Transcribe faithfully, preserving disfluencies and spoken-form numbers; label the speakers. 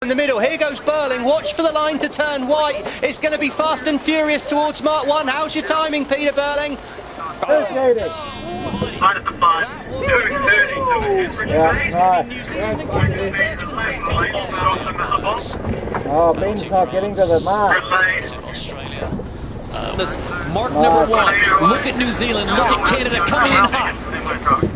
Speaker 1: In the middle, here goes Burling. Watch for the line to turn white. It's going to be fast and furious towards Mark one. How's your timing, Peter Burling?
Speaker 2: Appreciate Yeah, nice. Oh, Ben's not getting to the mark.
Speaker 3: Mark number one. Look at New Zealand. Look at Canada coming in hot.